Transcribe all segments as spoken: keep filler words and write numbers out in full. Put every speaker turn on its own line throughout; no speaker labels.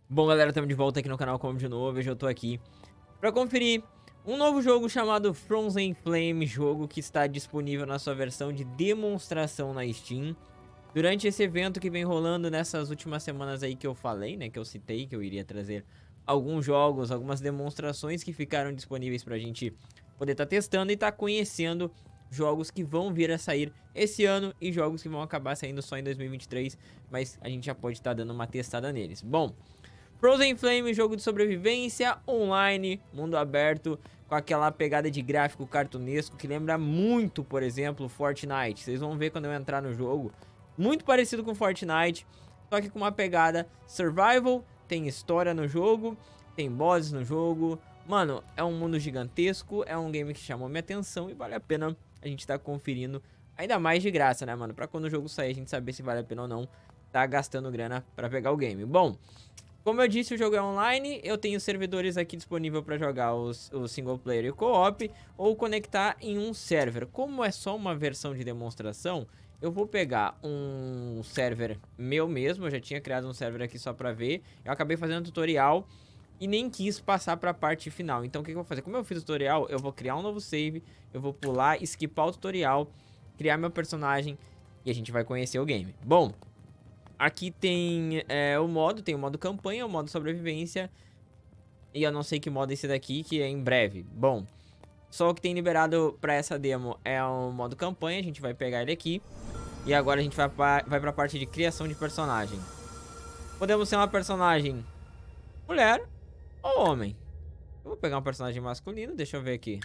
Bom, galera, estamos de volta aqui no canal como de novo. Hoje eu tô aqui para conferir um novo jogo chamado Frozen Flame, jogo que está disponível na sua versão de demonstração na Steam. Durante esse evento que vem rolando nessas últimas semanas aí que eu falei, né, que eu citei que eu iria trazer alguns jogos, algumas demonstrações que ficaram disponíveis pra gente poder estar tá testando e estar tá conhecendo jogos que vão vir a sair esse ano e jogos que vão acabar saindo só em dois mil e vinte e três, mas a gente já pode estar tá dando uma testada neles. Bom, Frozen Flame, jogo de sobrevivência online, mundo aberto, com aquela pegada de gráfico cartunesco que lembra muito, por exemplo, Fortnite. Vocês vão ver quando eu entrar no jogo. Muito parecido com Fortnite, só que com uma pegada survival, tem história no jogo, tem bosses no jogo. Mano, é um mundo gigantesco, é um game que chamou minha atenção e vale a pena a gente tá conferindo, ainda mais de graça, né, mano? Pra quando o jogo sair a gente saber se vale a pena ou não tá gastando grana pra pegar o game. Bom, como eu disse, o jogo é online, eu tenho servidores aqui disponível para jogar os, o single player e o co-op, ou conectar em um server. Como é só uma versão de demonstração, eu vou pegar um server meu mesmo, eu já tinha criado um server aqui só para ver, eu acabei fazendo um tutorial e nem quis passar para a parte final. Então o que, que eu vou fazer? Como eu fiz o tutorial, eu vou criar um novo save, eu vou pular, skipar o tutorial, criar meu personagem e a gente vai conhecer o game. Bom, aqui tem é, o modo, tem o modo campanha, o modo sobrevivência. E eu não sei que modo é esse daqui, que é em breve. Bom, só o que tem liberado pra essa demo é o modo campanha, a gente vai pegar ele aqui. E agora a gente vai pra, vai pra parte de criação de personagem. Podemos ser uma personagem mulher ou homem. Eu vou pegar um personagem masculino, deixa eu ver aqui.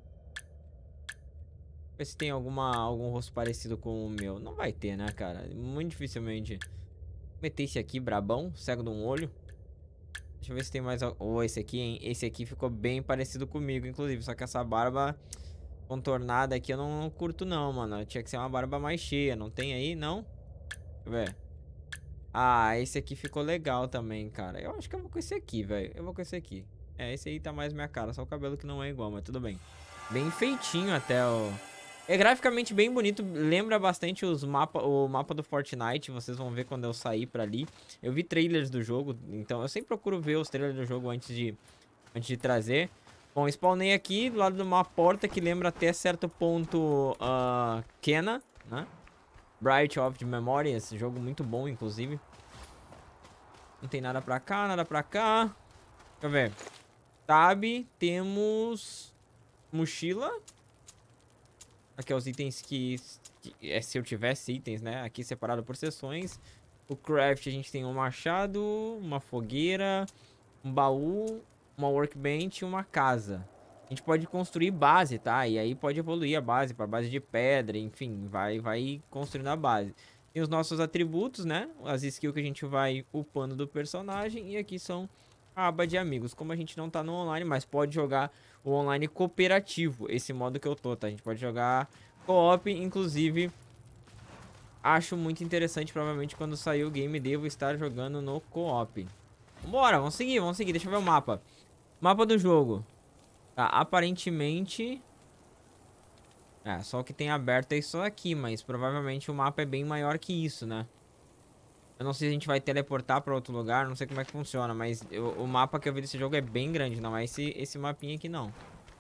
Ver se tem alguma, algum rosto parecido com o meu. Não vai ter, né, cara? Muito dificilmente. Meter esse aqui, brabão, cego de um olho. Deixa eu ver se tem mais... Oh, esse aqui, hein? Esse aqui ficou bem parecido comigo, inclusive. Só que essa barba contornada aqui eu não, não curto não, mano. Tinha que ser uma barba mais cheia. Não tem aí, não? Deixa eu ver. Ah, esse aqui ficou legal também, cara. Eu acho que eu vou com esse aqui, velho. Eu vou com esse aqui. É, esse aí tá mais minha cara. Só o cabelo que não é igual, mas tudo bem. Bem feitinho até o... É graficamente bem bonito, lembra bastante os mapa, o mapa do Fortnite, vocês vão ver quando eu sair pra ali. Eu vi trailers do jogo, então eu sempre procuro ver os trailers do jogo antes de, antes de trazer. Bom, spawnei aqui do lado de uma porta que lembra até certo ponto uh, Kena, né? Bright of the Memory, esse jogo muito bom, inclusive. Não tem nada pra cá, nada pra cá. Deixa eu ver. Tab, temos mochila. Aqui é os itens que, que é, se eu tivesse itens, né? Aqui separado por seções. O craft a gente tem um machado, uma fogueira, um baú, uma workbench e uma casa. A gente pode construir base, tá? E aí pode evoluir a base para base de pedra, enfim, vai, vai construindo a base. Tem os nossos atributos, né? As skills que a gente vai upando do personagem. E aqui são a aba de amigos. Como a gente não tá no online, mas pode jogar o online cooperativo, esse modo que eu tô, tá? A gente pode jogar co-op, inclusive acho muito interessante, provavelmente quando sair o game devo estar jogando no co-op. Vambora, vamos seguir, vamos seguir, deixa eu ver o mapa. Mapa do jogo. Tá, aparentemente... É, só o que tem aberto é isso aqui, mas provavelmente o mapa é bem maior que isso, né? Eu não sei se a gente vai teleportar pra outro lugar, não sei como é que funciona, mas eu, o mapa que eu vi desse jogo é bem grande, não é esse, esse mapinha aqui não.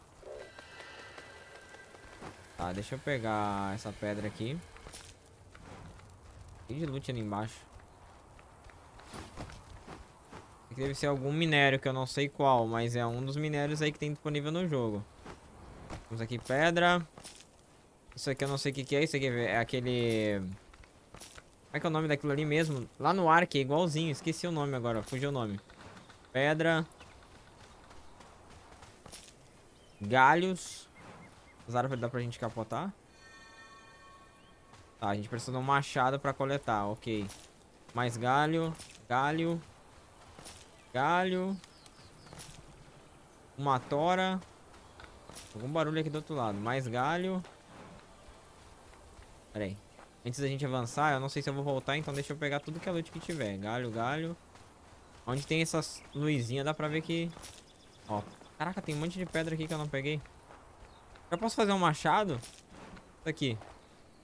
Tá, deixa eu pegar essa pedra aqui. Tem de loot ali embaixo. Aqui deve ser algum minério que eu não sei qual, mas é um dos minérios aí que tem disponível no jogo. Temos aqui pedra. Isso aqui eu não sei o que que é, isso aqui é aquele... Como é que é o nome daquilo ali mesmo? Lá no Ark é igualzinho, esqueci o nome agora, fugiu o nome. Pedra. Galhos. As árvores dá pra gente capotar? Tá, a gente precisa de um machado pra coletar, ok. Mais galho. Galho. Galho. Uma tora. Algum barulho aqui do outro lado. Mais galho. Pera aí. Antes da gente avançar, eu não sei se eu vou voltar, então deixa eu pegar tudo que é loot que tiver. Galho, galho. Onde tem essas luzinhas, dá pra ver que... Ó, caraca, tem um monte de pedra aqui que eu não peguei. Já posso fazer um machado? Isso aqui.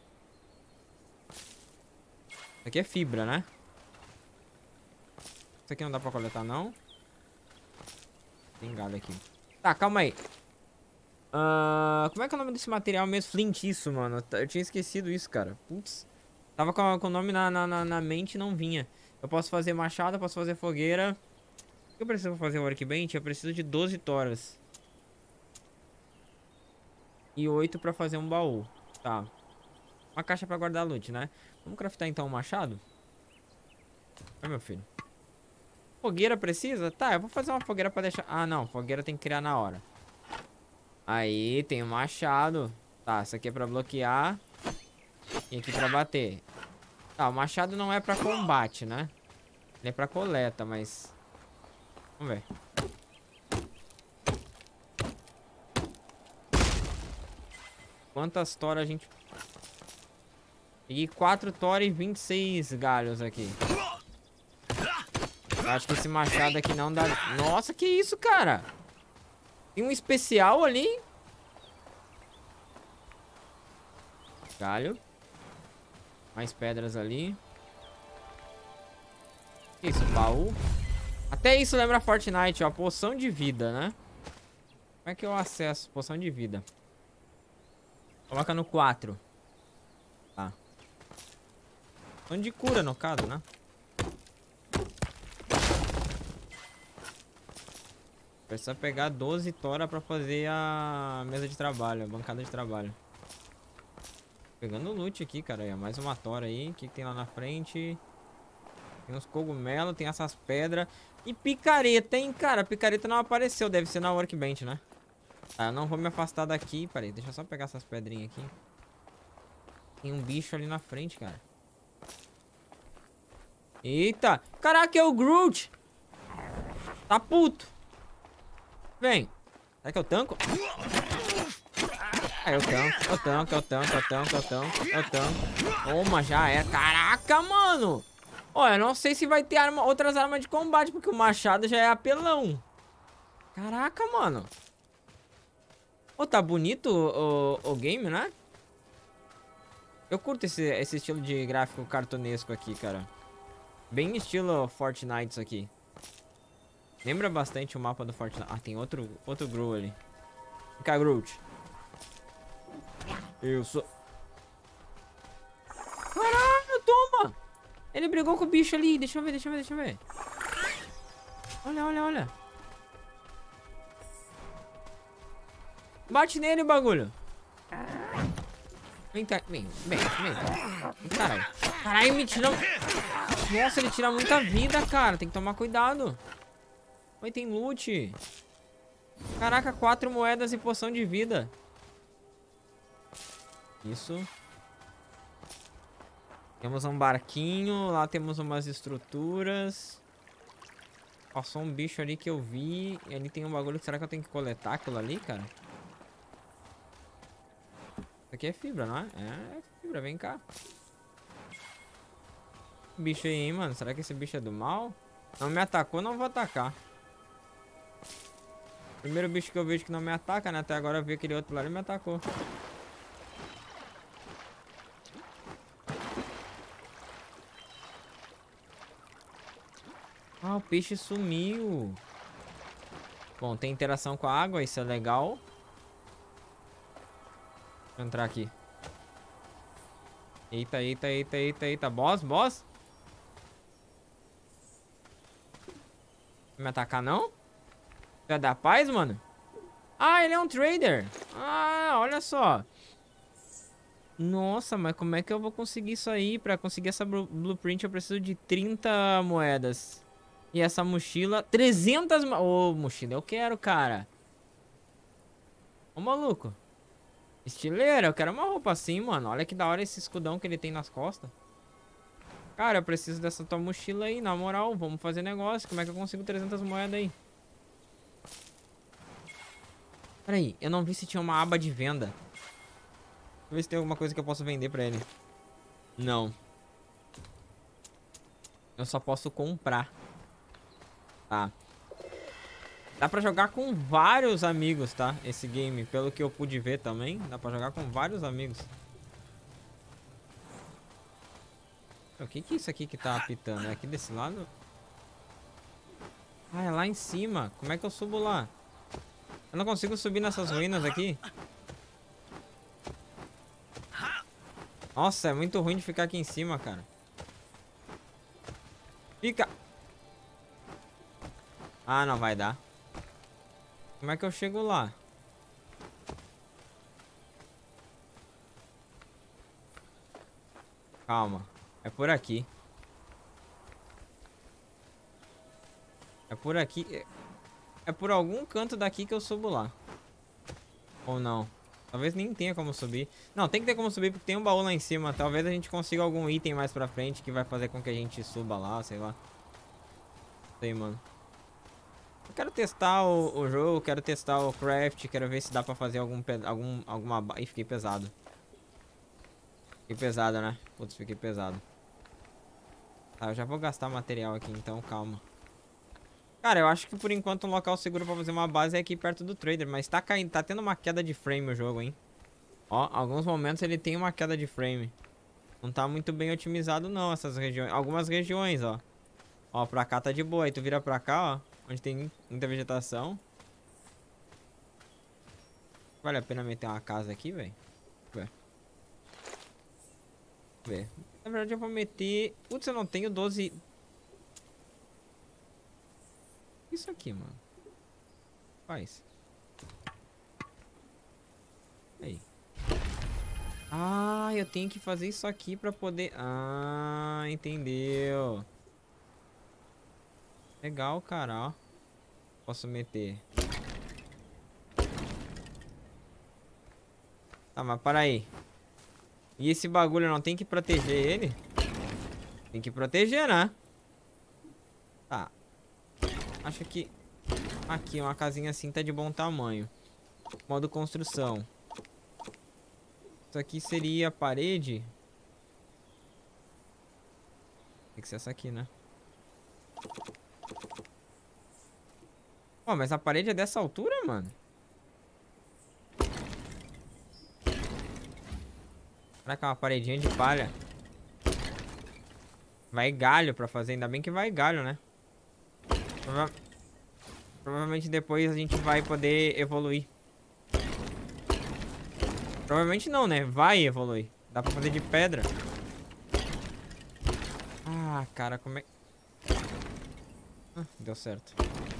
Isso aqui é fibra, né? Isso aqui não dá pra coletar, não. Tem galho aqui. Tá, calma aí. Uh, como é que é o nome desse material mesmo? Flint, isso, mano. Eu tinha esquecido isso, cara. Putz. Tava com, com o nome na, na, na mente e não vinha. Eu posso fazer machado, eu posso fazer fogueira. O que eu preciso fazer o workbench? Eu preciso de doze toras. E oito pra fazer um baú. Tá. Uma caixa pra guardar loot, né? Vamos craftar então um machado? Vai, meu filho. Fogueira precisa? Tá, eu vou fazer uma fogueira pra deixar... Ah, não. Fogueira tem que criar na hora. Aí, tem o machado. Tá, isso aqui é pra bloquear. E aqui pra bater. Tá, o machado não é pra combate, né? Ele é pra coleta, mas... Vamos ver. Quantas toras a gente... Peguei quatro toras e vinte e seis galhos aqui. Eu acho que esse machado aqui não dá... Nossa, que isso, cara? Tem um especial ali. Galho. Mais pedras ali. Isso, baú. Até isso lembra Fortnite, ó. Poção de vida, né? Como é que eu acesso poção de vida? Coloca no quatro. Tá. Poção de cura, no caso, né? Precisa pegar doze tora pra fazer a mesa de trabalho, a bancada de trabalho. Pegando loot aqui, cara. É mais uma tora aí. O que, que tem lá na frente? Tem uns cogumelos, tem essas pedras. E picareta, hein, cara? Picareta não apareceu. Deve ser na workbench, né? Tá, eu não vou me afastar daqui. Peraí, deixa eu só pegar essas pedrinhas aqui. Tem um bicho ali na frente, cara. Eita! Caraca, é o Groot! Tá puto! Vem! Será que eu tanco? Ah, eu tanco, eu tanco, eu tanco, eu tanco, eu tanco, eu tanco. Toma, já é. Caraca, mano! Olha, eu não sei se vai ter arma, outras armas de combate, porque o machado já é apelão. Caraca, mano. Ô, oh, tá bonito o, o, o game, né? Eu curto esse, esse estilo de gráfico cartunesco aqui, cara. Bem estilo Fortnite isso aqui. Lembra bastante o mapa do Fortnite. Ah, tem outro, outro Groot ali. Vem cá, Groot. Eu sou... Caralho, toma! Ele brigou com o bicho ali. Deixa eu ver, deixa eu ver, deixa eu ver. Olha, olha, olha. Bate nele, bagulho. Vem, tá, vem, vem, vem. Caralho. Caralho, me tira... Nossa, ele tira muita vida, cara. Tem que tomar cuidado. Oi, tem loot. Caraca, quatro moedas e poção de vida. Isso. Temos um barquinho. Lá temos umas estruturas. Passou um bicho ali que eu vi. E ali tem um bagulho. Será que eu tenho que coletar aquilo ali, cara? Isso aqui é fibra, não é? É fibra, vem cá. Bicho aí, hein, mano. Será que esse bicho é do mal? Não me atacou, não vou atacar. Primeiro bicho que eu vejo que não me ataca, né? Até agora eu vi aquele outro lá e me atacou. Ah, o peixe sumiu. Bom, tem interação com a água, isso é legal. Deixa eu entrar aqui. Eita, eita, eita, eita, eita. Boss, boss? Vai me atacar, não? Vai dar paz, mano? Ah, ele é um trader. Ah, olha só. Nossa, mas como é que eu vou conseguir isso aí? Pra conseguir essa blueprint eu preciso de trinta moedas. E essa mochila, trezentas... Ô, oh, mochila, eu quero, cara. Ô, maluco. Estileira, eu quero uma roupa assim, mano. Olha que da hora esse escudão que ele tem nas costas. Cara, eu preciso dessa tua mochila aí, na moral. Vamos fazer negócio. Como é que eu consigo trezentas moedas aí? Peraí, eu não vi se tinha uma aba de venda. Deixa eu ver se tem alguma coisa que eu posso vender pra ele. Não. Eu só posso comprar. Tá. Dá pra jogar com vários amigos, tá? Esse game, pelo que eu pude ver também. Dá pra jogar com vários amigos. O que que é isso aqui que tá apitando? É aqui desse lado? Ah, é lá em cima. Como é que eu subo lá? Eu não consigo subir nessas ruínas aqui. Nossa, é muito ruim de ficar aqui em cima, cara. Fica. Ah, não vai dar. Como é que eu chego lá? Calma. É por aqui. É por aqui. É é por algum canto daqui que eu subo lá. Ou não. Talvez nem tenha como subir. Não, tem que ter como subir porque tem um baú lá em cima. Talvez a gente consiga algum item mais pra frente que vai fazer com que a gente suba lá, sei lá. Sei, mano. Eu quero testar o, o jogo, quero testar o craft, quero ver se dá pra fazer algum, algum alguma... Ih, fiquei pesado. Fiquei pesado, né? Putz, fiquei pesado. Tá, eu já vou gastar material aqui, então calma. Cara, eu acho que por enquanto um local seguro pra fazer uma base é aqui perto do trader. Mas tá caindo, tá tendo uma queda de frame o jogo, hein? Ó, alguns momentos ele tem uma queda de frame. Não tá muito bem otimizado não, essas regiões. Algumas regiões, ó. Ó, pra cá tá de boa. Aí tu vira pra cá, ó. Onde tem muita vegetação. Vale a pena meter uma casa aqui, velho? Vê. Vê. Na verdade eu vou meter... Putz, eu não tenho doze... Isso aqui, mano. Faz. Aí. Ah, eu tenho que fazer isso aqui pra poder... Ah, entendeu. Legal, cara, ó. Posso meter. Tá, mas para aí. E esse bagulho não tem que proteger ele? Tem que proteger, né? Tá. Acho que... Aqui, uma casinha assim tá de bom tamanho. Modo construção. Isso aqui seria a parede. Tem que ser essa aqui, né? Ó, mas a parede é dessa altura, mano? Caraca, uma paredinha de palha. Vai galho pra fazer. Ainda bem que vai galho, né? Prova... Provavelmente depois a gente vai poder evoluir. Provavelmente não, né? Vai evoluir. Dá pra fazer de pedra. Ah, cara, como é... Ah, deu certo.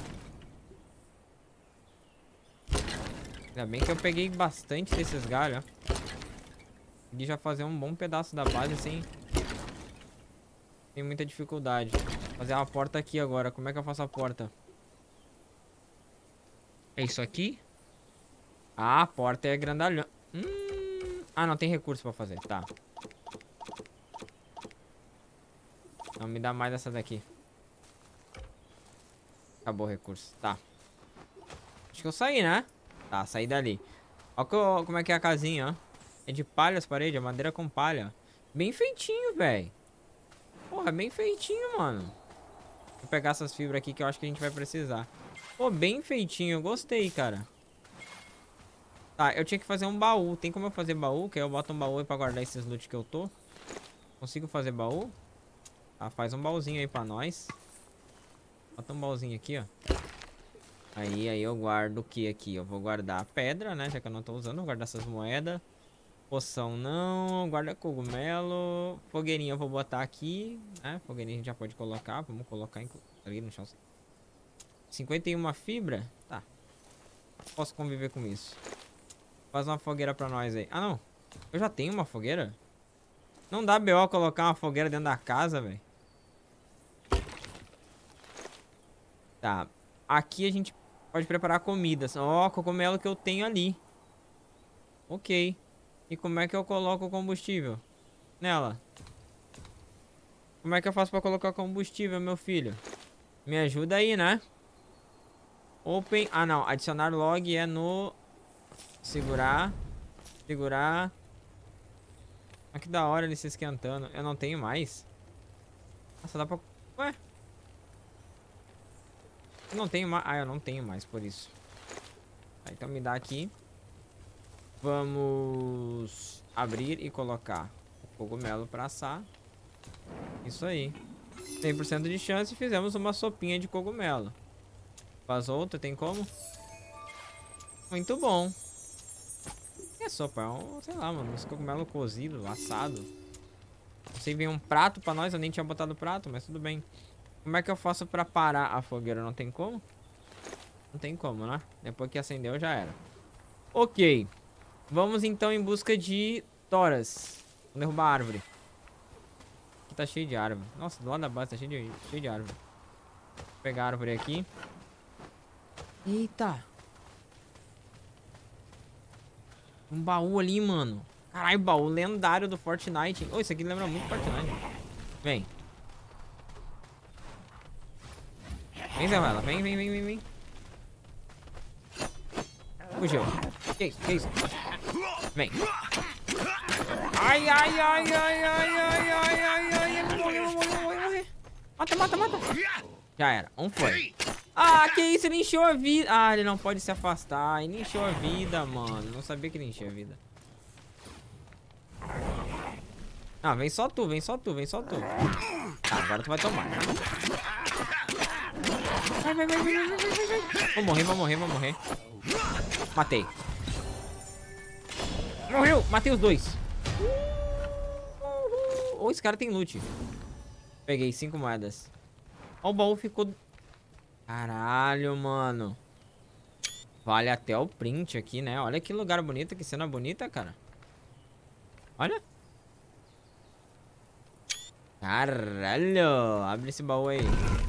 Ainda bem que eu peguei bastante desses galhos, ó. Consegui já fazer um bom pedaço da base sem... Sem muita dificuldade. Vou fazer uma porta aqui agora. Como é que eu faço a porta? É isso aqui? Ah, a porta é grandalhão. Hum... Ah, não tem recurso pra fazer. Tá. Não, me dá mais essa daqui. Acabou o recurso. Tá. Acho que eu saí, né? Tá, saí dali. Olha que, como é que é a casinha, ó. É de palha as paredes, é madeira com palha. Bem feitinho, velho. Porra, bem feitinho, mano. Vou pegar essas fibras aqui que eu acho que a gente vai precisar. Pô, bem feitinho. Gostei, cara. Tá, eu tinha que fazer um baú. Tem como eu fazer baú? Que aí eu boto um baú aí pra guardar esses loot que eu tô. Consigo fazer baú? Tá, faz um baúzinho aí pra nós. Bota um baúzinho aqui, ó. Aí, aí eu guardo o que aqui? Eu vou guardar a pedra, né? Já que eu não tô usando, vou guardar essas moedas. Poção não, guarda cogumelo. Fogueirinha eu vou botar aqui, né? Fogueirinha a gente já pode colocar. Vamos colocar ali no chão. cinquenta e uma fibra? Tá. Posso conviver com isso. Faz uma fogueira pra nós aí. Ah, não. Eu já tenho uma fogueira? Não dá B O colocar uma fogueira dentro da casa, velho. Tá. Aqui a gente pode preparar comida. Ó, oh, cogumelo que eu tenho ali. Ok. E como é que eu coloco o combustível nela? Como é que eu faço pra colocar combustível, meu filho? Me ajuda aí, né? Open... Ah, não. Adicionar log é no... Segurar. Segurar. Olha que da hora ele se esquentando. Eu não tenho mais. Nossa, dá pra... Ué? Eu não tenho mais... Ah, eu não tenho mais, por isso. Tá, então me dá aqui. Vamos abrir e colocar o cogumelo pra assar. Isso aí. cem por cento de chance e fizemos uma sopinha de cogumelo. Faz outra, tem como? Muito bom. É sopa, é um, sei lá, mano. Uns cogumelo cozido, assado. Não sei, vem um prato pra nós. Eu nem tinha botado prato, mas tudo bem. Como é que eu faço pra parar a fogueira? Não tem como? Não tem como, né? Depois que acendeu, já era. Ok. Vamos então em busca de toras. Vamos derrubar a árvore. Aqui tá cheio de árvore. Nossa, do lado da base tá cheio de, cheio de árvore. Vou pegar a árvore aqui. Eita. Um baú ali, mano. Caralho, baú lendário do Fortnite. Oh, isso aqui lembra muito Fortnite. Vem. Vem, Zé Ruela. Vem, vem, vem, vem, vem. Fugiu. Que isso, que isso? Vem. Ai, ai, ai, ai, ai, ai, ai, ai, ai. Ele morreu, morreu, morreu, morreu. Mata, mata, mata. Já era. Um foi. Ah, que isso? Ele encheu a vida. Ah, ele não pode se afastar. Ele encheu a vida, mano. Não sabia que ele encheu a vida. Ah, vem só tu, vem só tu, vem só tu. Tá, agora tu vai tomar. Vai, vai, vai, vai, vai, vai, vai. Vou morrer, vou morrer, vou morrer. Matei. Morreu, matei os dois. Ou oh, esse cara tem loot. Peguei cinco moedas. Ó, o baú ficou... Caralho, mano. Vale até o print aqui, né? Olha que lugar bonito, que cena bonita, cara. Olha. Caralho. Abre esse baú aí.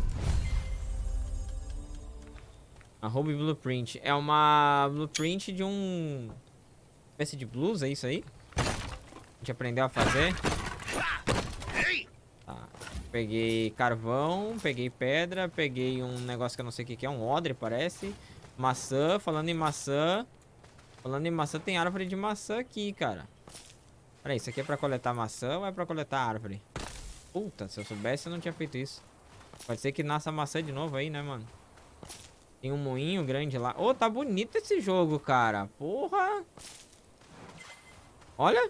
A Ruby Blueprint. É uma blueprint de um... espécie de blusa, é isso aí? A gente aprendeu a fazer. Tá. Peguei carvão, peguei pedra, peguei um negócio que eu não sei o que que é, um odre, parece. Maçã, falando em maçã. Falando em maçã, tem árvore de maçã aqui, cara. Peraí, isso aqui é pra coletar maçã ou é pra coletar árvore? Puta, se eu soubesse eu não tinha feito isso. Pode ser que nasça maçã de novo aí, né, mano? Tem um moinho grande lá. Ô, oh, tá bonito esse jogo, cara. Porra. Olha.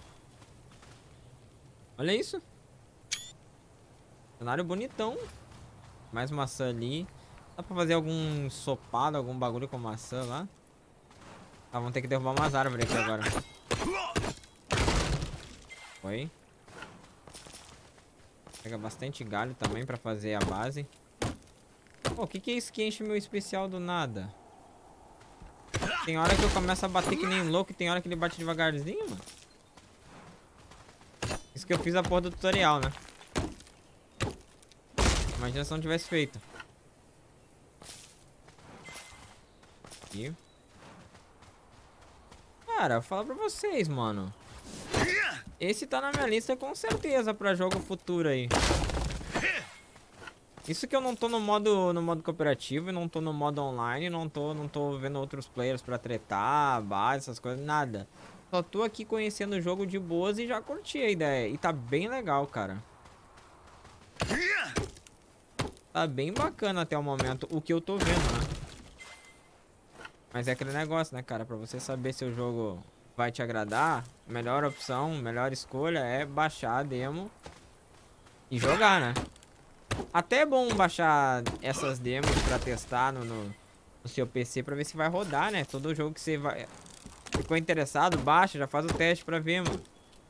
Olha isso. Cenário bonitão. Mais maçã ali. Dá pra fazer algum ensopado, algum bagulho com maçã lá. Tá, vamos ter que derrubar umas árvores aqui agora. Foi. Pega bastante galho também pra fazer a base. Pô, o que que é isso que enche meu especial do nada? Tem hora que eu começo a bater que nem louco e tem hora que ele bate devagarzinho, mano. Isso que eu fiz a porra do tutorial, né? Imagina se não tivesse feito. Aqui. Cara, eu falo pra vocês, mano. Esse tá na minha lista com certeza pra jogo futuro aí. Isso que eu não tô no modo, no modo cooperativo e não tô no modo online, não tô, não tô vendo outros players pra tretar, base, essas coisas, nada. Só tô aqui conhecendo o jogo de boas e já curti a ideia. E tá bem legal, cara. Tá bem bacana até o momento, o que eu tô vendo, né? Mas é aquele negócio, né, cara? Pra você saber se o jogo vai te agradar, a melhor opção, melhor escolha é baixar a demo e jogar, né? Até é bom baixar essas demos pra testar no, no, no seu P C pra ver se vai rodar, né? Todo jogo que você vai... ficou interessado, baixa, já faz o teste pra ver, mano.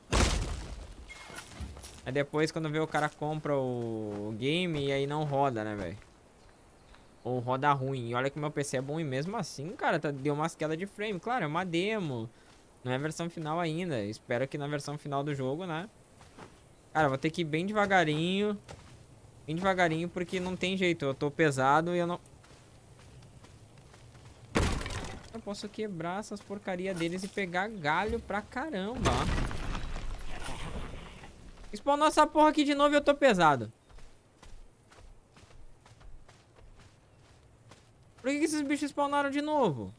Aí depois, quando vê, o cara compra o game e aí não roda, né, velho? Ou roda ruim. E olha que meu P C é bom e mesmo assim, cara, tá, deu umas quedas de frame. Claro, é uma demo. Não é a versão final ainda. Espero que na versão final do jogo, né? Cara, vou ter que ir bem devagarinho. Bem devagarinho, porque não tem jeito. Eu tô pesado e eu não... Eu posso quebrar essas porcaria deles e pegar galho pra caramba. Spawnou essa porra aqui de novo e eu tô pesado. Por que, que esses bichos spawnaram de novo?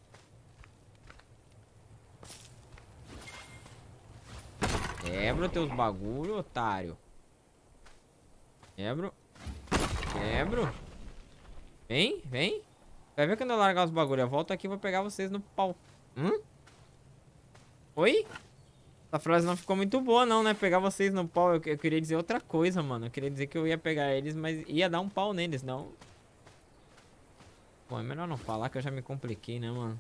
Quebra teus bagulho, otário. Quebro. Quebro. Vem, vem. Vai ver quando eu largar os bagulho. Eu volto aqui e vou pegar vocês no pau. Hum? Oi? Essa frase não ficou muito boa não, né? Pegar vocês no pau. Eu, eu queria dizer outra coisa, mano. Eu queria dizer que eu ia pegar eles, mas ia dar um pau neles, não. Bom, é melhor não falar que eu já me compliquei, né, mano?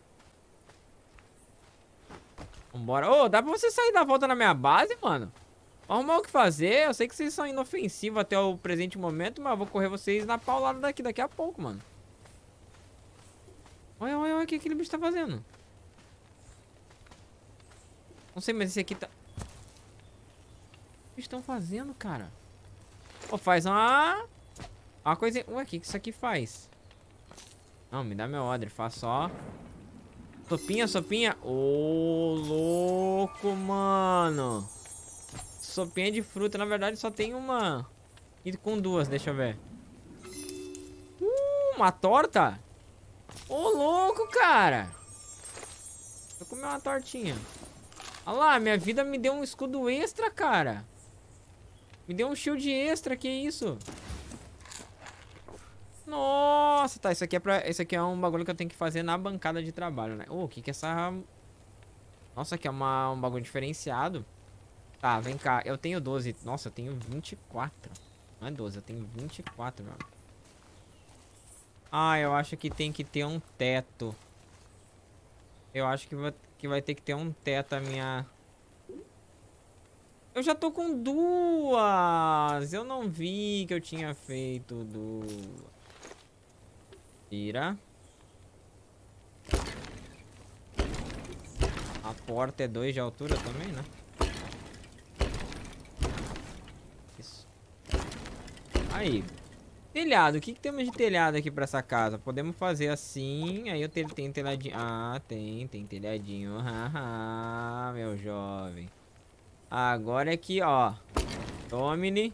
Vambora. Ô, dá pra você sair da volta na minha base, mano? Arrumar o que fazer. Eu sei que vocês são inofensivos até o presente momento, mas eu vou correr vocês na paulada daqui, daqui a pouco, mano. Olha, olha, olha o que aquele bicho tá fazendo. Não sei, mas esse aqui tá... O que eles estão fazendo, cara? Pô, faz uma... Uma coisa... Ué, o que que isso aqui faz? Não, me dá meu order. Faz só... Sopinha, sopinha. Ô, louco, mano. Sopinha de fruta. Na verdade, só tem uma. E com duas, deixa eu ver. Uh, uma torta? Ô, louco, cara. Vou comer uma tortinha. Olha lá, minha vida me deu um escudo extra, cara. Me deu um shield extra, que isso? Nossa, tá, isso aqui é pra... Isso aqui é um bagulho que eu tenho que fazer na bancada de trabalho, né? Ô, o que que é essa... Nossa, aqui é uma, um bagulho diferenciado. Tá, vem cá, eu tenho doze. Nossa, eu tenho vinte e quatro. Não é doze, eu tenho vinte e quatro, meu. Ah, eu acho que tem que ter um teto. Eu acho que vai, que vai ter que ter um teto a minha... Eu já tô com duas. Eu não vi que eu tinha feito duas. Tira. A porta é dois de altura também, né? Isso. Aí. Telhado. O que, que temos de telhado aqui pra essa casa? Podemos fazer assim. Aí eu tenho, tenho telhadinho. Ah, tem. Tem telhadinho. Haha, meu jovem. Agora aqui, ó. Tome-ne.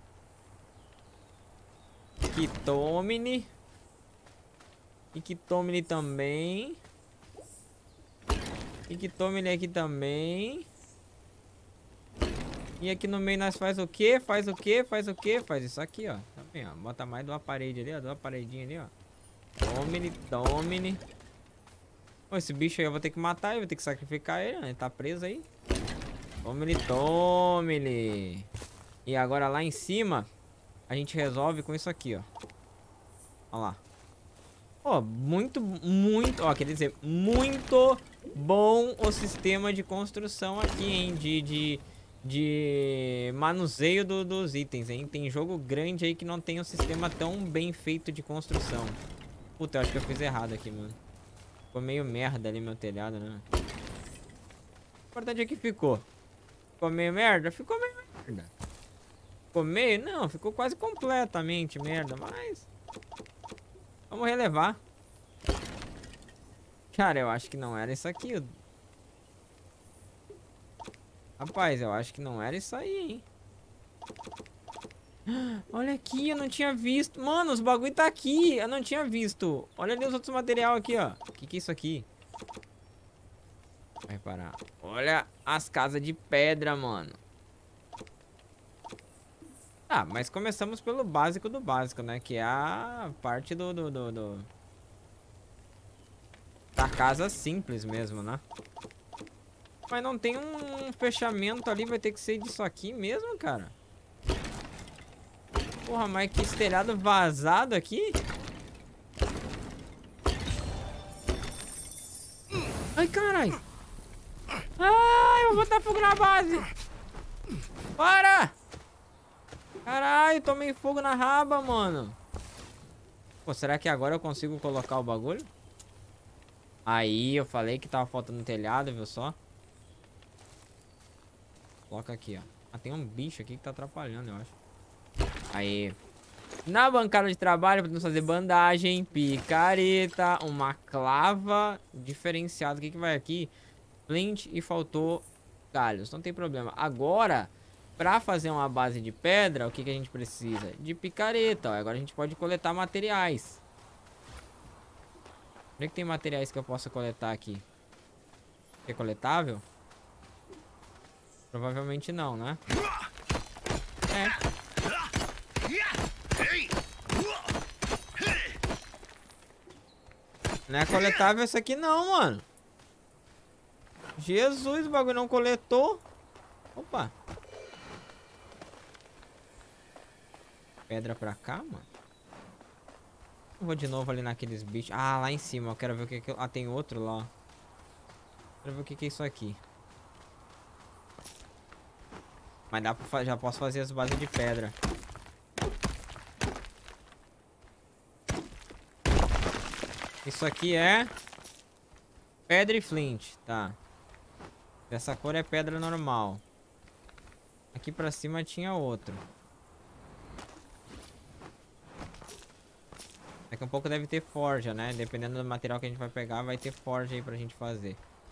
Que tome-ne. E que tome-ne também. E que tome-ne aqui também. E aqui no meio nós faz o que? Faz o que? Faz o que? Faz isso aqui, ó. Tá bem, ó. Bota mais de uma parede ali, ó. De uma paredinha ali, ó. Tome-ne, tome-ne. Esse bicho aí eu vou ter que matar. Eu vou ter que sacrificar ele, né? Ele tá preso aí. Tome-ne, tome-ne. E agora lá em cima a gente resolve com isso aqui, ó. Olha lá. Ó, muito, muito, ó, quer dizer, muito bom o sistema de construção aqui, hein, de, de, de manuseio do, dos itens, hein. Tem jogo grande aí que não tem um sistema tão bem feito de construção. Puta, eu acho que eu fiz errado aqui, mano. Ficou meio merda ali meu telhado, né. O importante é que ficou. Ficou meio merda? Ficou meio merda. Ficou meio? Não, ficou quase completamente merda, mas... Vamos relevar. Cara, eu acho que não era isso aqui. Rapaz, eu acho que não era isso aí, hein. Olha aqui, eu não tinha visto. Mano, os bagulho tá aqui. Eu não tinha visto. Olha ali os outros material aqui, ó. O que que é isso aqui? Vai parar. Olha as casas de pedra, mano. Ah, mas começamos pelo básico do básico, né? Que é a parte do, do, do, do... da casa simples mesmo, né? Mas não tem um fechamento ali, vai ter que ser disso aqui mesmo, cara. Porra, mas que telhado vazado aqui. Ai, caralho. Ai, eu vou botar fogo na base. Para! Caralho, tomei fogo na raba, mano. Pô, será que agora eu consigo colocar o bagulho? Aí, eu falei que tava faltando telhado, viu só? Coloca aqui, ó. Ah, tem um bicho aqui que tá atrapalhando, eu acho. Aí. Na bancada de trabalho, podemos fazer bandagem, picareta, uma clava diferenciada. O que que vai aqui? Flint e faltou galhos. Não tem problema. Agora... Pra fazer uma base de pedra, o que, que a gente precisa? De picareta, ó. Agora a gente pode coletar materiais. Onde é que tem materiais que eu possa coletar aqui? É coletável? Provavelmente não, né? É. Não é coletável esse aqui não, mano. Jesus, o bagulho não coletou. Opa. Pedra pra cá, mano. Eu vou de novo ali naqueles bichos. Ah, lá em cima. Eu quero ver o que que... Ah, tem outro lá. Quero ver o que que é isso aqui. Mas dá pra fa... já posso fazer as bases de pedra. Isso aqui é... pedra e flint. Tá. Essa cor é pedra normal. Aqui pra cima tinha outro. Daqui a pouco deve ter forja, né? Dependendo do material que a gente vai pegar, vai ter forja aí pra gente fazer.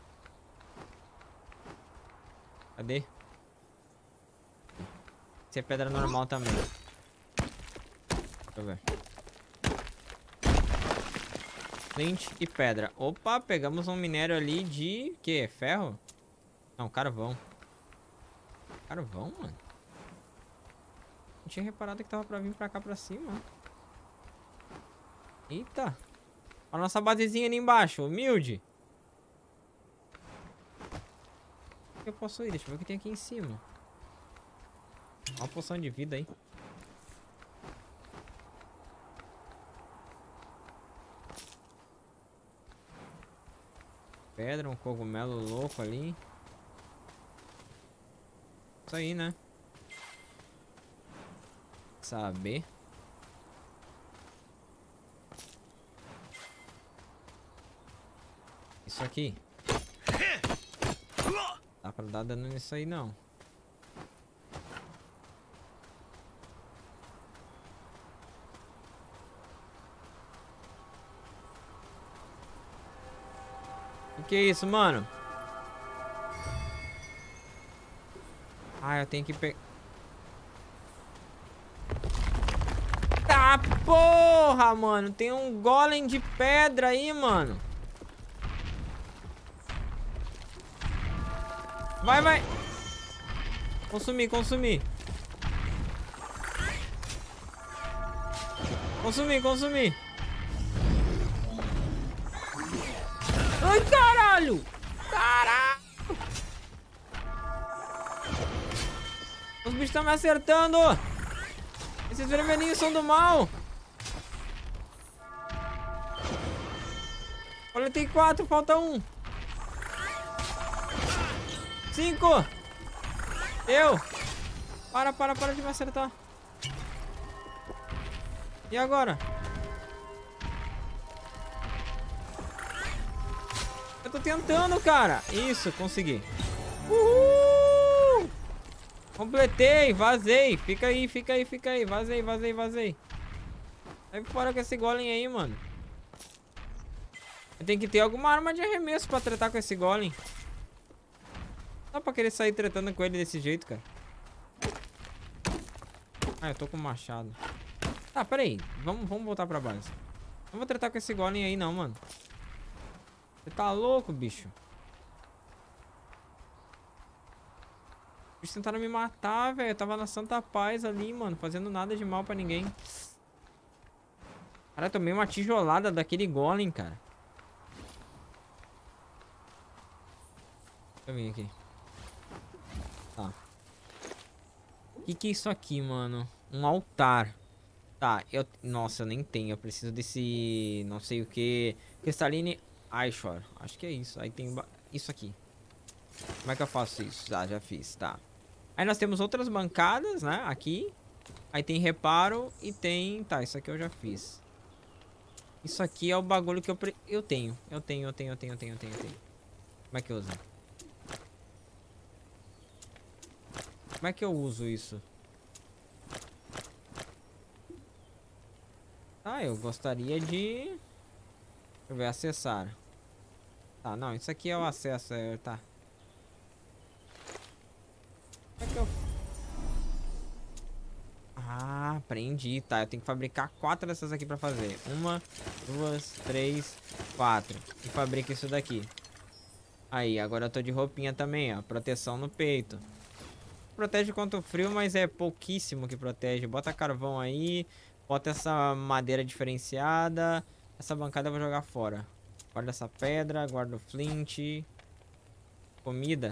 Cadê? Isso é pedra normal também. Deixa eu ver. Flint e pedra. Opa, pegamos um minério ali de... que? Ferro? Não, carvão. Carvão, mano? Não tinha reparado que tava pra vir pra cá pra cima. Eita. A nossa basezinha ali embaixo, humilde. Eu posso ir, deixa eu ver o que tem aqui em cima. Uma poção de vida aí. Pedra, um cogumelo louco ali. Isso aí, né? Saber. Isso aqui. Dá pra dar dano nisso aí, não. O que é isso, mano? Ah, eu tenho que pegar... Tá, porra, mano. Tem um golem de pedra aí, mano. Vai, vai. Consumir, consumir. Consumir, consumir. Ai, caralho. Caralho. Os bichos estão me acertando. Esses vermelhinhos são do mal. Olha, tem quatro, falta um. Cinco. Eu. Para, para, para de me acertar. E agora? Eu tô tentando, cara. Isso, consegui. Uhul! Completei, vazei. Fica aí, fica aí, fica aí. Vazei, vazei, vazei. Sai fora com esse golem aí, mano. Eu tenho que ter alguma arma de arremesso pra tratar com esse golem. Não dá pra querer sair tratando com ele desse jeito, cara. Ah, eu tô com machado. Tá, pera aí. Vamos, vamos voltar pra base. Não vou tratar com esse golem aí não, mano. Você tá louco, bicho? Os bichos tentaram me matar, velho. Eu tava na santa paz ali, mano. Fazendo nada de mal pra ninguém. Cara, eu tomei uma tijolada daquele golem, cara. Deixa eu vir aqui. Tá. O que que é isso aqui, mano? Um altar. Tá, eu... Nossa, eu nem tenho. Eu preciso desse... Não sei o que... Cristaline Ichor. Acho que é isso. Aí tem... Isso aqui. Como é que eu faço isso? Ah, já fiz. Tá. Aí nós temos outras bancadas, né? Aqui. Aí tem reparo e tem... Tá, isso aqui eu já fiz. Isso aqui é o bagulho que eu... Pre... Eu tenho. Eu tenho, eu tenho, eu tenho, eu tenho, eu tenho, eu tenho. Como é que eu uso? Como é que eu uso isso? Ah, eu gostaria de... Deixa eu ver, acessar. Tá, não, isso aqui é o acesso, é, tá. Como é que eu... Ah, aprendi, tá. Eu tenho que fabricar quatro dessas aqui pra fazer. Uma, duas, três, quatro. E fabrica isso daqui. Aí, agora eu tô de roupinha também, ó. Proteção no peito. Protege contra o frio, mas é pouquíssimo que protege. Bota carvão aí. Bota essa madeira diferenciada. Essa bancada eu vou jogar fora. Guarda essa pedra, guarda o flint. Comida.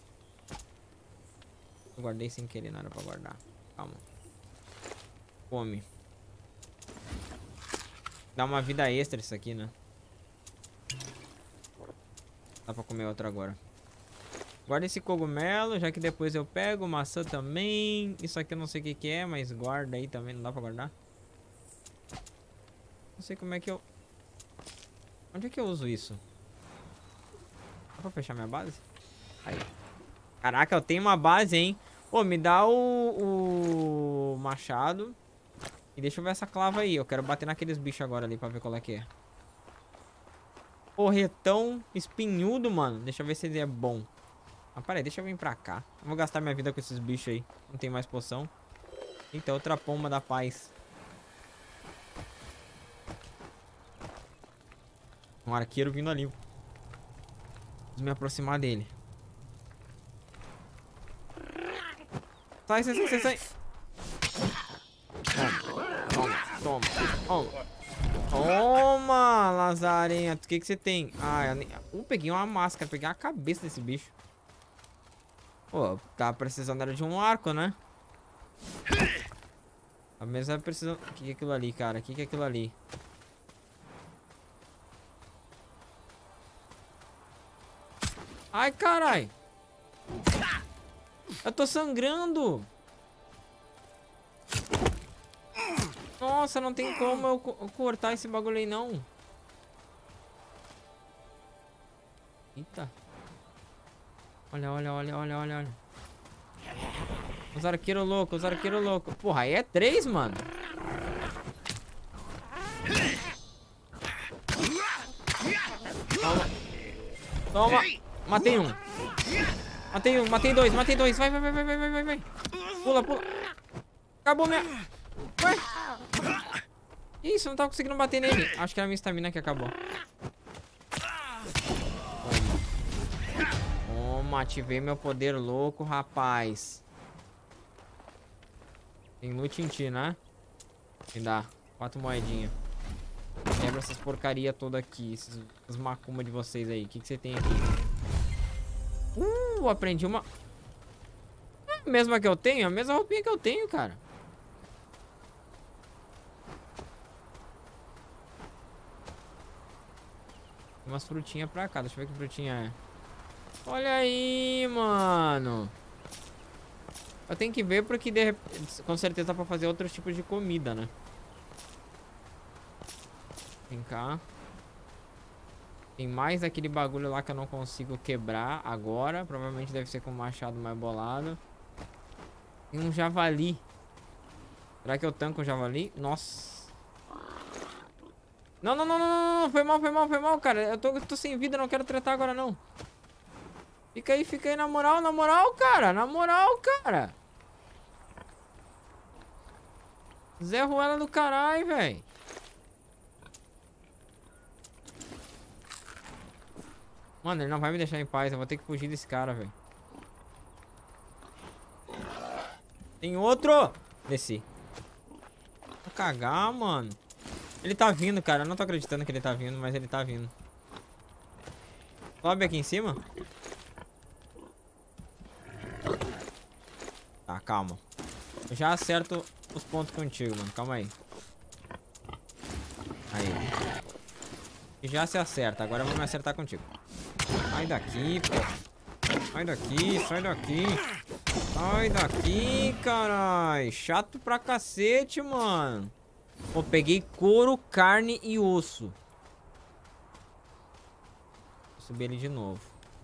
Eu guardei sem querer, não era pra guardar. Calma. Come. Dá uma vida extra isso aqui, né? Dá pra comer outro agora. Guarda esse cogumelo, já que depois eu pego. Maçã também. Isso aqui eu não sei o que que é, mas guarda aí também. Não dá pra guardar? Não sei como é que eu... Onde é que eu uso isso? Dá pra fechar minha base? Aí. Caraca, eu tenho uma base, hein? Pô, me dá o... o machado. E deixa eu ver essa clava aí. Eu quero bater naqueles bichos agora ali pra ver qual é que é. Porretão espinhudo, mano. Deixa eu ver se ele é bom. Ah, peraí, deixa eu vir pra cá. Eu vou gastar minha vida com esses bichos aí. Não tem mais poção. Eita, outra pomba da paz. Um arqueiro vindo ali. Vou me aproximar dele. Sai, sai, sai, sai, sai. Toma, toma, toma. Toma, lazarento. O que que você tem? Ah, eu nem... uh, peguei uma máscara. Peguei a cabeça desse bicho. Pô, tá precisando era de um arco, né? A mesa vai precisando... O que que é aquilo ali, cara? O que que é aquilo ali? Ai, carai! Eu tô sangrando! Nossa, não tem como eu, co eu cortar esse bagulho aí, não. Eita. Olha, olha, olha, olha, olha, olha. Os arqueiros loucos, os arqueiros loucos. Porra, aí é três, mano. Toma. Toma. Matei um. Matei um, matei dois, matei dois. Vai, vai, vai, vai, vai, vai, vai. Pula, pula. Acabou minha... Ué? Isso, não tava conseguindo bater nele. Acho que era a minha estamina que acabou. Toma. Toma, ativei meu poder louco, rapaz. Tem loot em ti, né? Me dá. Quatro moedinhas. Quebra essas porcaria toda aqui. Esses, essas macumbas de vocês aí. O que, que você tem aqui? Uh, aprendi uma... A mesma que eu tenho? A mesma roupinha que eu tenho, cara. Tem umas frutinhas pra cá. Deixa eu ver que frutinha é. Olha aí, mano. Eu tenho que ver porque de... com certeza dá pra fazer outros tipos de comida, né? Vem cá. Tem mais aquele bagulho lá que eu não consigo quebrar agora. Provavelmente deve ser com o machado mais bolado. Tem um javali. Será que eu tanco o javali? Nossa. Não, não, não, não, não, não. Foi mal, foi mal, foi mal, cara. Eu tô, eu tô sem vida, não quero tratar agora, não. Fica aí, fica aí, na moral, na moral, cara. Na moral, cara. Zé Ruela do caralho, velho. Mano, ele não vai me deixar em paz. Eu vou ter que fugir desse cara, velho. Tem outro! Desci. Vou cagar, mano. Ele tá vindo, cara. Eu não tô acreditando que ele tá vindo, mas ele tá vindo. Sobe aqui em cima. Tá, calma. Eu já acerto os pontos contigo, mano. Calma aí. Aí. E já se acerta. Agora eu vou me acertar contigo. Sai daqui, pô. Sai daqui, sai daqui. Sai daqui, carai. Chato pra cacete, mano. Pô, peguei couro, carne e osso. Vou subir ele de novo.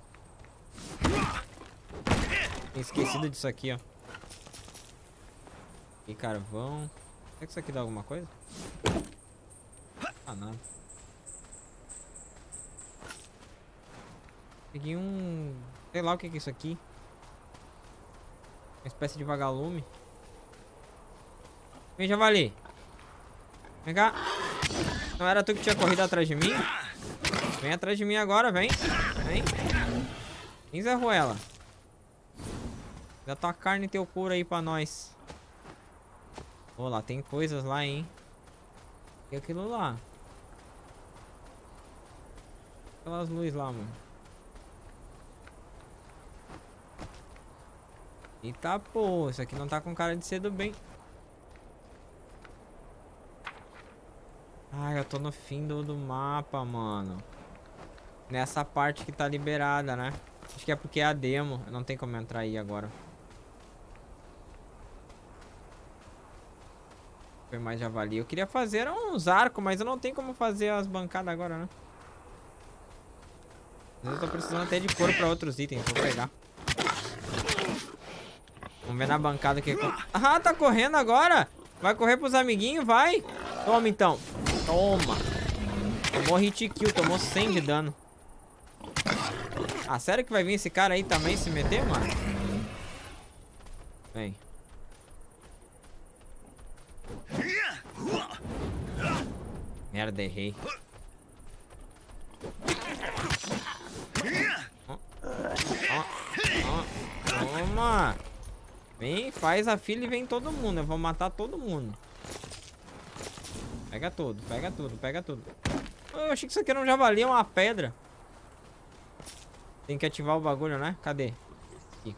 Tinha esquecido disso aqui, ó. E carvão. Será que isso aqui dá alguma coisa? Ah, nada. Peguei um... sei lá o que é isso aqui. Uma espécie de vagalume. Vem, javali. Vem cá. Não era tu que tinha corrido atrás de mim? Vem atrás de mim agora, vem. Vem. Vem, Zé Ruela. Dá tua carne e teu couro aí pra nós. Pô, lá tem coisas lá, hein. E aquilo lá. Aquelas luzes lá, mano. Eita, pô. Isso aqui não tá com cara de ser do bem. Ai, eu tô no fim do, do mapa, mano. Nessa parte que tá liberada, né? Acho que é porque é a demo. Não tem como entrar aí agora. Foi mais javali. Eu queria fazer uns arcos, mas eu não tenho como fazer as bancadas agora, né? Eu tô precisando até de couro pra outros itens. Vou pegar. Vamos ver na bancada que... Ah, tá correndo agora? Vai correr pros amiguinhos? Vai. Toma, então. Toma. Tomou hit kill. Tomou cem de dano. Ah, sério que vai vir esse cara aí também se meter, mano? Vem. Merda, errei. Ó, ó, ó. Toma. Vem, faz a fila e vem todo mundo. Eu vou matar todo mundo. Pega tudo, pega tudo, pega tudo. Eu achei que isso aqui era um javali, é uma pedra. Tem que ativar o bagulho, né? Cadê? Aqui.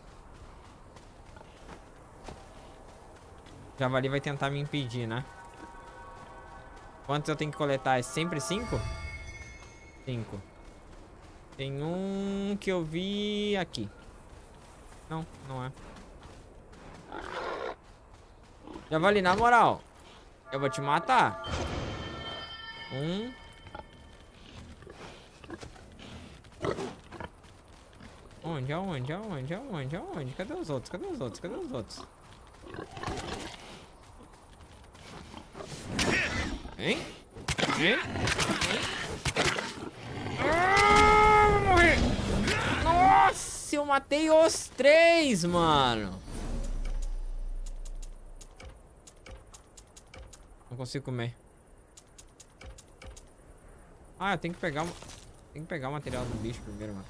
O javali vai tentar me impedir, né? Quantos eu tenho que coletar? É sempre cinco? Cinco. Tem um que eu vi aqui. Não, não é. Javali, na moral, eu vou te matar. Um. Onde, aonde, aonde, aonde, aonde? Cadê os outros? Cadê os outros? Cadê os outros? Hein? Hein? Ah, vou morrer! Nossa, eu matei os três, mano. Não consigo comer. Ah, eu tenho que pegar uma... Tem que pegar o material do bicho primeiro, mano.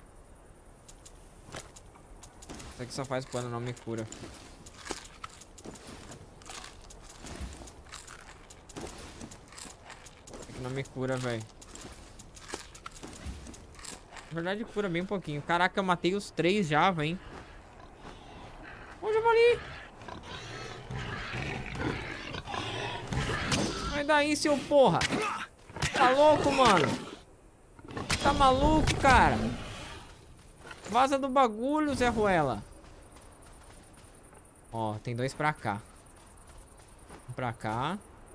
Isso aqui só faz pano, não me cura. Isso aqui não me cura, velho. Na verdade, cura bem pouquinho. Caraca, eu matei os três já, velho. Ô, javali! Vai daí, seu porra! Tá louco, mano? Tá maluco, cara? Vaza do bagulho, Zé Ruela. Ó, tem dois pra cá. Um pra cá.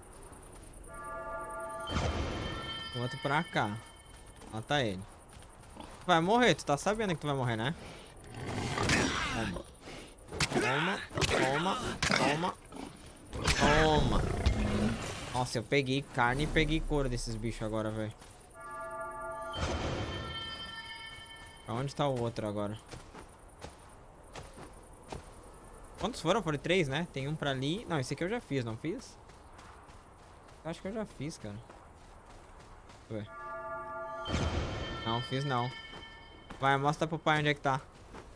O outro pra cá. Mata ele. Vai morrer, tu tá sabendo que tu vai morrer, né? Toma. Toma, toma, toma. Toma. Nossa, eu peguei carne e peguei couro desses bichos agora, velho. Onde tá o outro agora? Quantos foram? Foram três, né? Tem um pra ali. Não, esse aqui eu já fiz, não fiz? Eu acho que eu já fiz, cara. Deixa eu ver. Não, fiz não. Vai, mostra pro pai onde é que tá.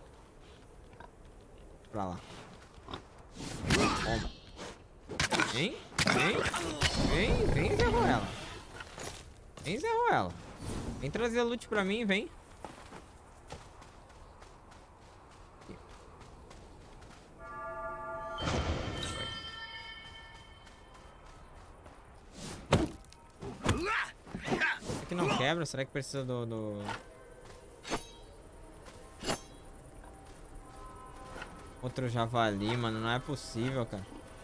Pra lá. Toma. Vem, vem, vem, vem, Zé Ruela. Vem, Zé Ruela. Vem trazer loot pra mim, vem. Aqui não quebra? Será que precisa do... do... Outro javali, mano. Não é possível, cara.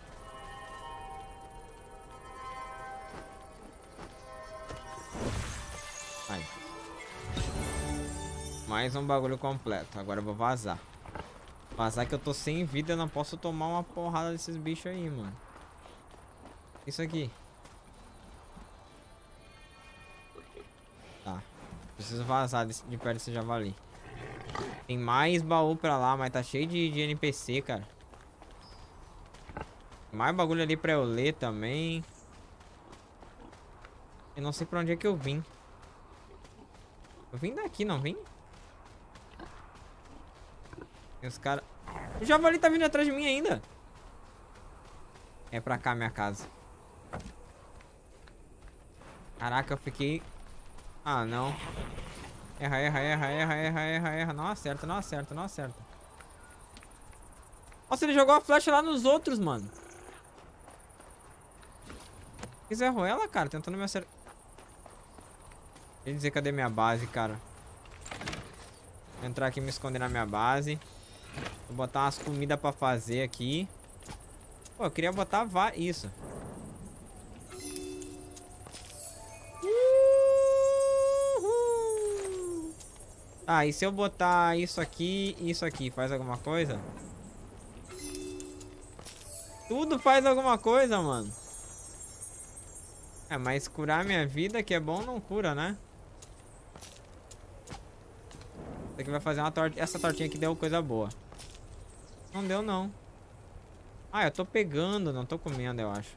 Aí. Mais um bagulho completo. Agora eu vou vazar. Vazar que eu tô sem vida. Eu não posso tomar uma porrada desses bichos aí, mano. Isso aqui. Tá. Preciso vazar de, de perto desse javali. Tem mais baú pra lá, mas tá cheio de, de N P C, cara. Tem mais bagulho ali pra eu ler também. Eu não sei pra onde é que eu vim. Eu vim daqui, não vim? E os caras... O javali tá vindo atrás de mim ainda. É pra cá minha casa. Caraca, eu fiquei... Ah, não. Erra, erra, erra, erra, erra, erra, erra. Não acerta, não acerta, não acerta. Nossa, ele jogou a flecha lá nos outros, mano. Que Zé Ruela, cara? Tentando me acertar. Quer dizer, cadê minha base, cara? Vou entrar aqui e me esconder na minha base. Vou botar umas comidas pra fazer aqui. Pô, eu queria botar va- isso. Uhul. Ah, e se eu botar isso aqui e isso aqui, faz alguma coisa? Tudo faz alguma coisa, mano. É, mas curar minha vida, que é bom, não cura, né? Isso aqui vai fazer uma torta. Essa tortinha aqui deu coisa boa. Não deu, não. Ah, eu tô pegando, não tô comendo, eu acho.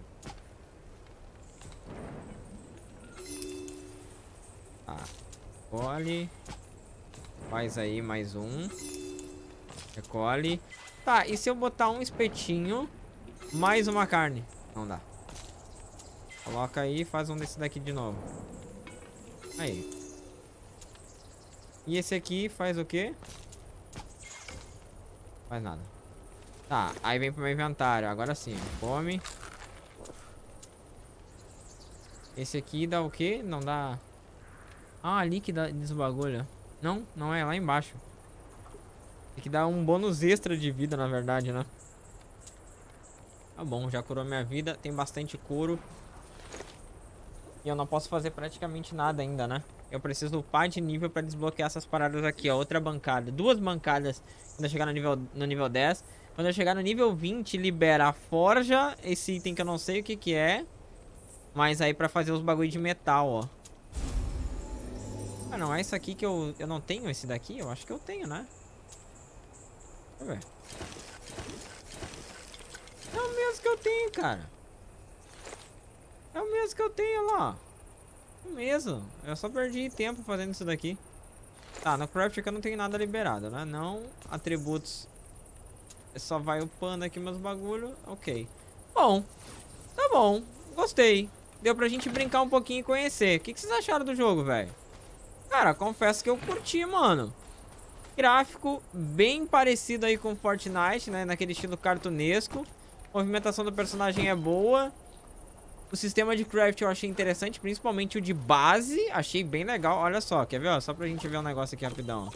Tá. Recolhe. Faz aí mais um. Recolhe. Tá, e se eu botar um espetinho, mais uma carne? Não dá. Coloca aí e faz um desse daqui de novo. Aí. E esse aqui faz o quê? Faz nada. Tá, aí vem pro meu inventário. Agora sim, come. Esse aqui dá o quê? Não dá... Ah, ali que dá diz o bagulho. Não, não é, lá embaixo. Tem que dar um bônus extra de vida, na verdade, né? Tá bom, já curou minha vida. Tem bastante couro. E eu não posso fazer praticamente nada ainda, né? Eu preciso upar de nível pra desbloquear essas paradas aqui, ó. Outra bancada. Duas bancadas quando eu chegar no nível, no nível dez. Quando eu chegar no nível vinte, libera a forja. Esse item que eu não sei o que que é. Mas aí pra fazer os bagulho de metal, ó. Ah, não. É isso aqui que eu... Eu não tenho esse daqui? Eu acho que eu tenho, né? Deixa eu ver. É o mesmo que eu tenho, cara. É o mesmo que eu tenho lá. É o mesmo. Eu só perdi tempo fazendo isso daqui. Tá, no craft aqui eu não tenho nada liberado, né? Não. Atributos. Só vai upando aqui meus bagulho. Ok. Bom. Tá bom. Gostei. Deu pra gente brincar um pouquinho e conhecer. O que, que vocês acharam do jogo, velho? Cara, confesso que eu curti, mano. Gráfico bem parecido aí com Fortnite, né? Naquele estilo cartunesco. A movimentação do personagem é boa. O sistema de craft eu achei interessante, principalmente o de base. Achei bem legal. Olha só, quer ver? Ó, só pra gente ver um negócio aqui rapidão.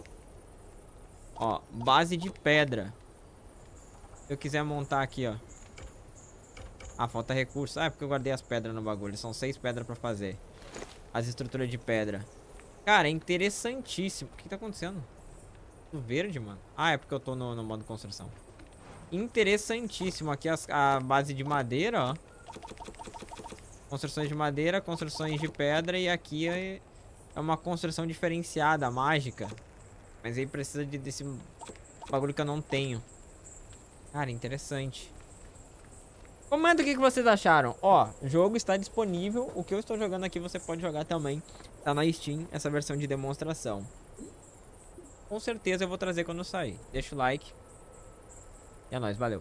Ó, base de pedra. Se eu quiser montar aqui, ó. Ah, falta recurso. Ah, é porque eu guardei as pedras no bagulho. São seis pedras pra fazer. As estruturas de pedra. Cara, é interessantíssimo. O que tá acontecendo? Tudo verde, mano. Ah, é porque eu tô no, no modo construção. Interessantíssimo. Aqui as, a base de madeira, ó. Construções de madeira, construções de pedra. E aqui é, é uma construção diferenciada, mágica. Mas aí precisa de, desse bagulho que eu não tenho. Cara, interessante. Comenta o que, que vocês acharam. Ó, o jogo está disponível. O que eu estou jogando aqui você pode jogar também. Tá na Steam, essa versão de demonstração. Com certeza eu vou trazer quando sair. Deixa o like. E é nóis, valeu.